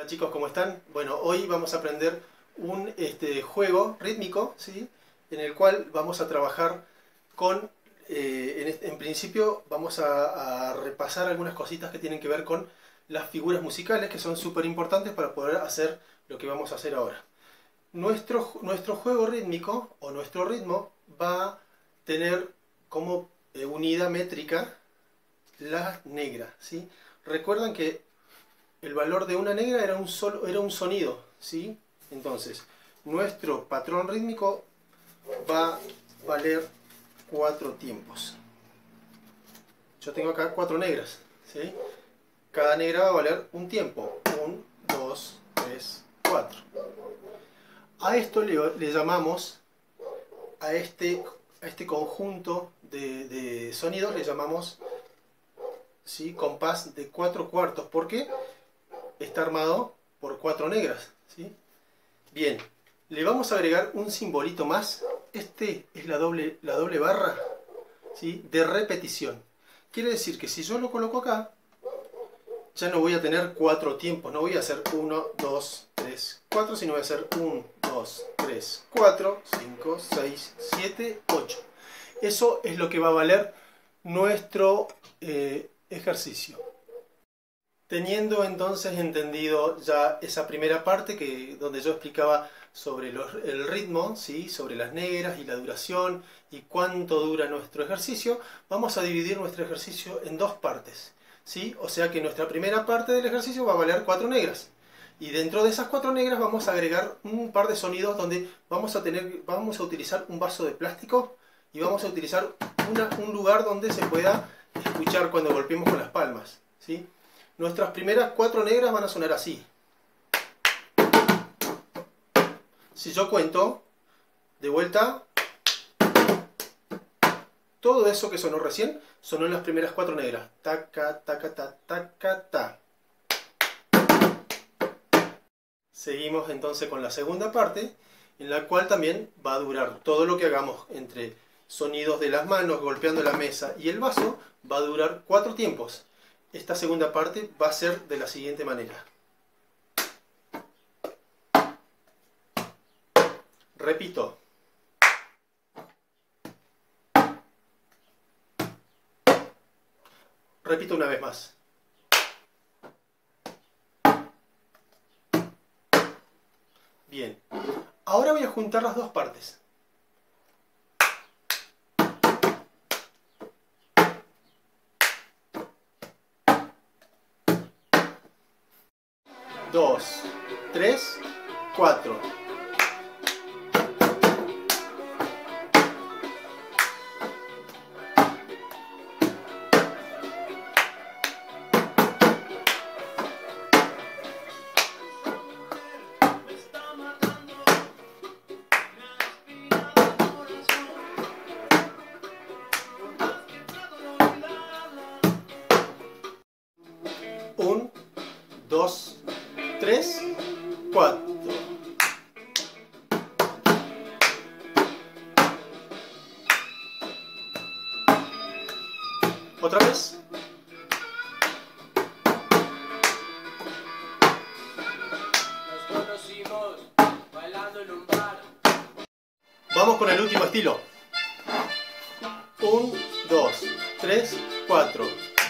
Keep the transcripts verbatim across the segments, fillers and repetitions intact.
Hola chicos, ¿cómo están? Bueno, hoy vamos a aprender un este, juego rítmico, ¿sí? En el cual vamos a trabajar con, eh, en, este, en principio vamos a, a repasar algunas cositas que tienen que ver con las figuras musicales, que son súper importantes para poder hacer lo que vamos a hacer ahora. Nuestro, nuestro juego rítmico, o nuestro ritmo, va a tener como eh, unidad métrica la negra, ¿sí? Recuerdan que el valor de una negra era un, solo, era un sonido, ¿sí? Entonces, nuestro patrón rítmico va a valer cuatro tiempos. Yo tengo acá cuatro negras, ¿sí? Cada negra va a valer un tiempo. uno, dos, tres, cuatro. A esto le, le llamamos, a este, a este conjunto de, de sonidos le llamamos, ¿sí?, compás de cuatro cuartos. ¿Por qué? Está armado por cuatro negras, ¿sí? Bien, le vamos a agregar un simbolito más. Este es la doble, la doble barra, ¿sí?, de repetición. Quiere decir que si yo lo coloco acá, ya no voy a tener cuatro tiempos. No voy a hacer uno, dos, tres, cuatro, sino voy a hacer uno, dos, tres, cuatro, cinco, seis, siete, ocho. Eso es lo que va a valer nuestro eh, ejercicio. Teniendo entonces entendido ya esa primera parte que, donde yo explicaba sobre los, el ritmo, ¿sí?, sobre las negras y la duración y cuánto dura nuestro ejercicio, vamos a dividir nuestro ejercicio en dos partes, ¿sí? O sea que nuestra primera parte del ejercicio va a valer cuatro negras. Y dentro de esas cuatro negras vamos a agregar un par de sonidos donde vamos a, tener, vamos a utilizar un vaso de plástico y vamos a utilizar una, un lugar donde se pueda escuchar cuando golpeemos con las palmas, ¿sí? Nuestras primeras cuatro negras van a sonar así. Si yo cuento, de vuelta, todo eso que sonó recién, sonó en las primeras cuatro negras. Taca, taca, ta, taca, ta. Seguimos entonces con la segunda parte, en la cual también va a durar todo lo que hagamos entre sonidos de las manos, golpeando la mesa y el vaso, va a durar cuatro tiempos. Esta segunda parte va a ser de la siguiente manera. Repito. Repito una vez más. Bien. Ahora voy a juntar las dos partes. Dos, tres, cuatro. Un, dos, tres, cuatro. Otra vez. Nos conocimos bailando en un bar. Vamos con el último estilo. Un, dos, tres, cuatro.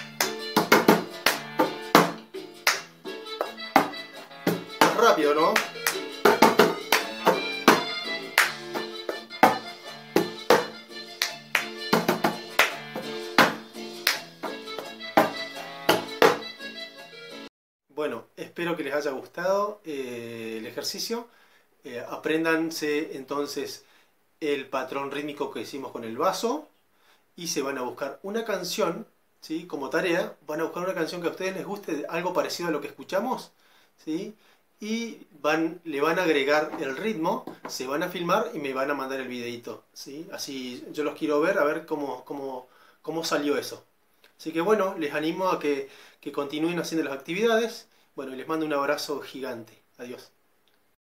Más rápido, ¿no? Bueno, espero que les haya gustado eh, el ejercicio. Eh, apréndanse entonces el patrón rítmico que hicimos con el vaso y se van a buscar una canción, ¿sí?, como tarea. Van a buscar una canción que a ustedes les guste, algo parecido a lo que escuchamos, ¿sí?, y van, le van a agregar el ritmo, se van a filmar y me van a mandar el videito, ¿sí? Así yo los quiero ver, a ver cómo, cómo, cómo salió eso. Así que bueno, les animo a que, que continúen haciendo las actividades. Bueno, y les mando un abrazo gigante. Adiós.